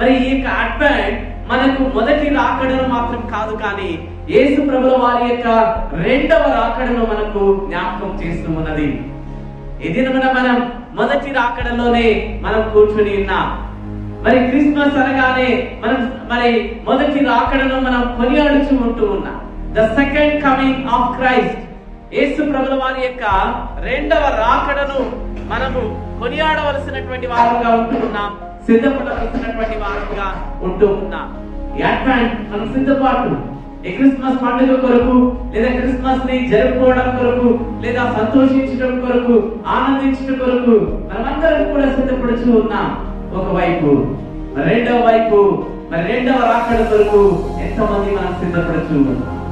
మరి ఈ యొక్క అడ్వెంట్ మనకు మొదటి రాకడను మాత్రం కాదు, కానీ యేసు ప్రభుల వారి యొక్క రెండవ రాకడను మనకు జ్ఞాపకం చేస్తూ ఉన్నది. ఈ దినమున మనం మొదటి రాకడలోనే మనం కూర్చుని ఉన్నాం. మరి క్రిస్మస్ అనగానే మనం మరి మొదటి రాకడను మనం కొనియాడుచూ ఉంటూ ఉన్నాం. The second coming of Christ, Yesu ప్రభుల వారి యొక్క రెండవ రాకడను మనము కొనియాడవలసినటువంటి వారుగా ఉంటూ ఉన్నాం, సిద్ధపడవలసినటువంటి వారుగా ఉంటూ ఉన్నాం. ఈ అడ్వెంట్ మనం సిద్ధపాటు, ఈ క్రిస్మస్ పండుగ కొరకు లేదా క్రిస్మస్ ని జరుపుకోవడం కొరకు లేదా సంతోషించడం కొరకు ఆనందించడం కొరకు మనమందరం కూడా సిద్ధపడుతూ ఉన్నాం. ఒకవైపు రెండవ వైపు మరి రెండవ రాకడ కొరకు ఎంతమంది మనం సిద్ధపడుతూ ఉన్నాం.